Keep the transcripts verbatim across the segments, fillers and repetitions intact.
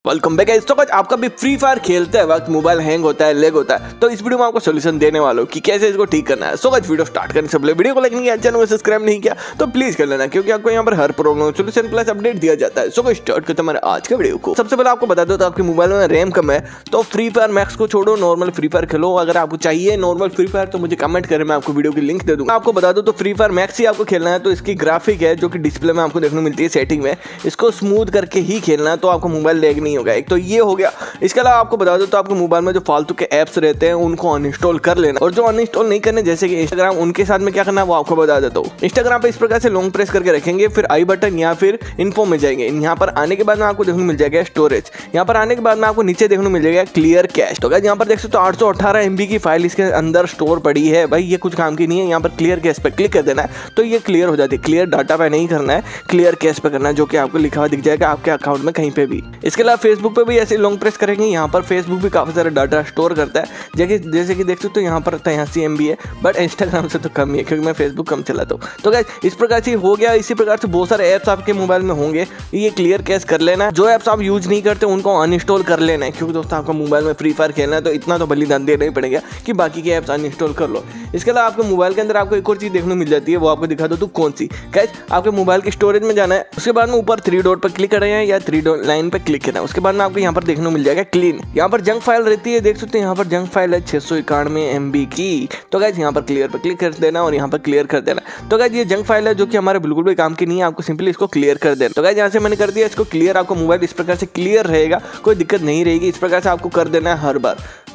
Welcome back guys. तो कुछ आपका भी फ्री फायर खेलते वक्त मोबाइल हैंग होता है, लेग होता है, तो इस वीडियो में आपको सोल्यूशन देने वाला हूं कि कैसे इसको ठीक करना है। सो गाइस वीडियो स्टार्ट करने से पहले वीडियो को लाइक नहीं किया, चैनल को सब्सक्राइब नहीं किया तो प्लीज कर लेना, क्योंकि आपको यहाँ पर हर प्रॉब्लम सोल्यूशन प्लस अपडेट दिया जाता है। सो गाइस स्टार्ट करते हैं हमारे आज के वीडियो को। सबसे पहले आपको बता दो तो आपके मोबाइल में रैम कम है तो फ्री फायर मैक्स को छोड़ो, नॉर्मल फ्री फायर खेलो। अगर आपको चाहिए नॉर्मल फ्री फायर तो मुझे कमेंट करें, मैं आपको वीडियो की लिंक दे दूंगा। आपको बता दो तो फ्री फायर मैक्स ही आपको खेलना है, तो इसकी ग्राफिक है जो कि डिस्प्ले में आपको देखने मिलती है सेटिंग में, इसको स्मूथ करके ही खेलना है तो आपको मोबाइल लैग नहीं होगा। एक तो ये हो गया। इसके अलावा आपको बता दो तो आपके मोबाइल में जो फालतू के ऐप्स रहते हैं उनको अनइंस्टॉल कर लेना, और जो अनइंस्टॉल नहीं करने जैसे कि इंस्टाग्राम, उनके साथ में क्या करना है वो आपको बता देता हूँ। इंस्टाग्राम पे इस प्रकार से लॉन्ग प्रेस करके रखेंगे, फिर आई बटन या फिर इन्फो में जाएंगे। यहाँ पर आने के बाद में आपको देखने को मिल जाएगा स्टोरेज। यहाँ पर आने के बाद में आपको नीचे देखने को मिल जाएगा क्लियर कैश। तो यहाँ पर देख सकते हो आठ सौ अठारह एमबी की फाइल इसके अंदर स्टोर पड़ी है। भाई ये कुछ काम की नहीं है। यहाँ पर क्लियर कैश पे क्लिक कर देना है तो ये क्लियर हो जाती है। क्लियर डाटा पे नहीं करना है, क्लियर कैश पे करना है, जो कि आपको लिखा हुआ दिख जाएगा आपके अकाउंट में कहीं पे भी। इसके अलावा फेसबुक पे भी ऐसे लॉन्ग प्रेस करेंगे। यहाँ पर फेसबुक भी काफी सारा डाटा स्टोर करता है, जैसे जैसे कि देख सकते हो यहाँ पर तिरासी एमबी है, बट इंस्टाग्राम से तो कम ही है क्योंकि मैं फेसबुक कम चलाता हूँ। तो गाइस इस प्रकार से हो गया। इसी प्रकार से बहुत सारे ऐप्स आपके मोबाइल में होंगे, ये क्लियर कैश कर लेना। जो ऐप्स आप यूज नहीं करते उनको अनइंस्टॉल कर लेना है, क्योंकि दोस्तों आपका मोबाइल में फ्री फायर खेलना है तो इतना तो बलिदान देना ही पड़ेगा कि बाकी के ऐप्स अनइंस्टॉल कर लो। इसके अलावा आपके मोबाइल के अंदर आपको एक और चीज देखने मिल जाती है, वो आपको दिखा दो तो कौन सी। गाइस आपके मोबाइल की स्टोरेज में जाना है, उसके बाद में ऊपर थ्री डॉट पर क्लिक करना है या थ्री डॉट लाइन पर क्लिक करना है। उसके बाद में आपको यहाँ पर देखने को मिल जाएगा क्लीन। यहाँ पर जंक फाइल रहती है, देख सकते हैं यहाँ पर जंक फाइल है छह सौ इक्यानवे एमबी की। तो गाइस यहाँ पर क्लियर पर क्लिक कर देना और यहाँ पर क्लियर कर देना। तो गाइस ये जंक फाइल है जो कि हमारे बिल्कुल भी काम की नहीं है, आपको सिंपली इसको क्लियर कर देना। तो गाइस यहाँ से मैंने कर दिया इसको क्लियर। आपको मोबाइल इस प्रकार से क्लियर रहेगा, कोई दिक्कत नहीं रहेगी। इस प्रकार से आपको कर देना है हर बार।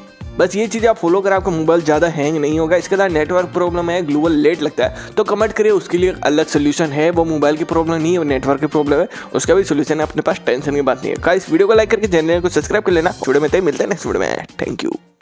बस ये चीज़ आप फॉलो करें, आपका मोबाइल ज़्यादा हैंग नहीं होगा। इसके अलावा नेटवर्क प्रॉब्लम है, ग्लोबल लेट लगता है तो कमेंट करिए, उसके लिए अलग सोल्यूशन है। वो मोबाइल की प्रॉब्लम नहीं है, वो नेटवर्क की प्रॉब्लम है, उसका भी सोल्यूशन है अपने पास, टेंशन की बात नहीं है। इस वीडियो को लाइक करके चैनल को सब्सक्राइब कर लेना। वीडियो में तय मिलते हैं नेक्स्ट वीडियो में। Thank you.